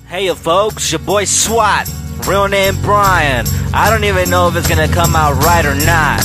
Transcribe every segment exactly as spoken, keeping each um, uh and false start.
Hey folks, your boy SWAT, real name Brian. I don't even know if it's gonna come out right or not.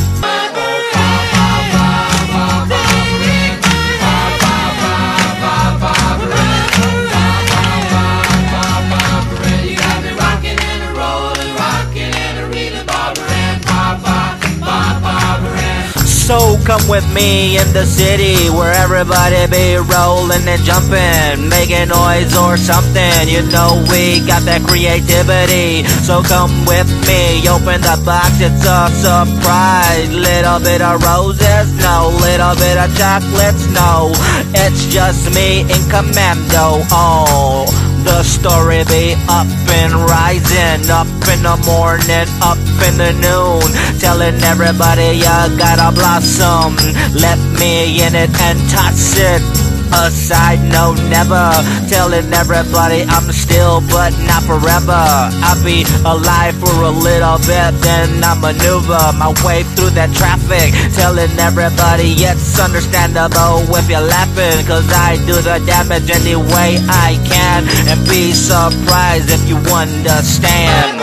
So come with me in the city where everybody be rolling and jumping, making noise or something. You know we got that creativity. So come with me, open the box, it's a surprise. Little bit of roses, no. Little bit of chocolates, no. It's just me in commando. Oh, the story be up and rising, up in the morning, up in the noon, telling everybody you gotta blossom. Let me in it and toss it aside, no never. Telling everybody I'm still but not forever. I'll be alive for a little bit, then I maneuver my way through that traffic, telling everybody it's understandable if you're laughing, cause I do the damage any way I can, and be surprised if you understand.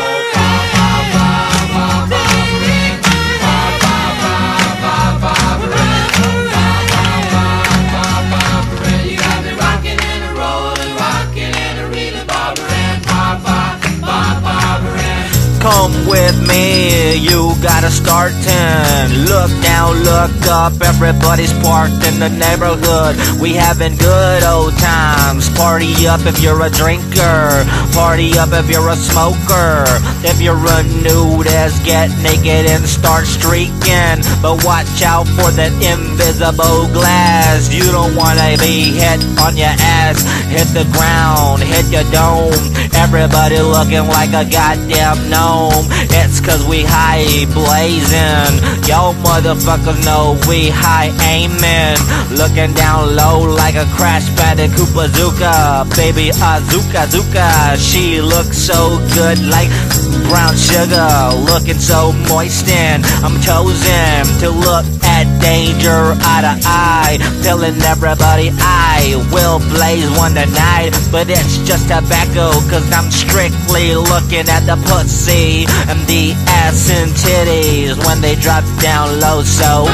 Come with me, you gotta start ten. Look down, look up, everybody's parked in the neighborhood. We having good old times. Party up if you're a drinker, party up if you're a smoker. If you're a nudist, get naked and start streaking. But watch out for that invisible glass. You don't wanna be hit on your ass. Hit the ground, hit your dome. Everybody looking like a goddamn gnome. It's cause we high blazing. Yo motherfuckers know we high aiming. Looking down low like a crash bandicoot bazooka. Baby Azuka Zuka, she looks so good like brown sugar. Looking so moist and I'm chosen to look at danger eye to eye. Telling everybody I will blaze one tonight, but it's just tobacco cause I'm strictly looking at the pussy and the ass and titties when they drop down low. So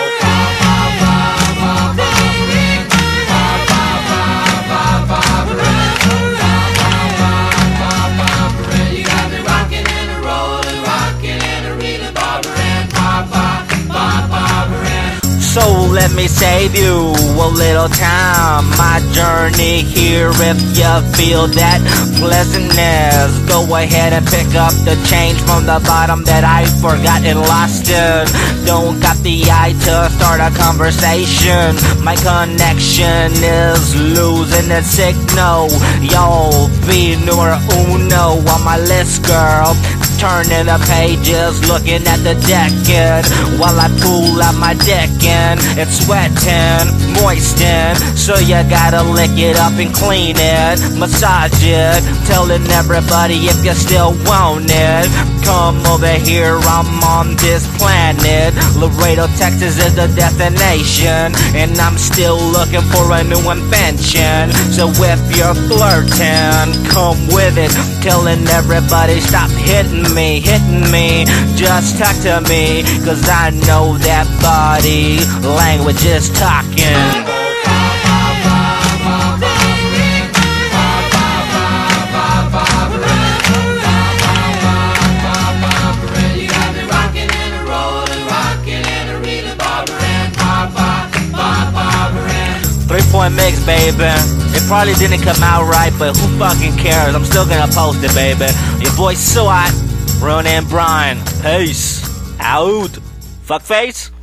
So let me save you a little time. My journey here, if you feel that pleasantness, go ahead and pick up the change from the bottom that I forgot and lost it. Don't got the eye to start a conversation. My connection is losing its signal. Yo, be numero uno on my list, girl. Turning the pages, looking at the decade while I pull out my dick and it's sweating, moistened. So you gotta lick it up and clean it, massage it, telling everybody if you still want it. Come over here, I'm on this planet. Laredo, Texas is the destination, and I'm still looking for a new invention. So if you're flirting, come with it, telling everybody stop hitting me, hitting me, just talk to me, cause I know that body language is talking. Three point mix, baby. It probably didn't come out right, but who fucking cares? I'm still gonna post it, baby. Your boy SWAT, real name Brian. Peace out. Fuckface.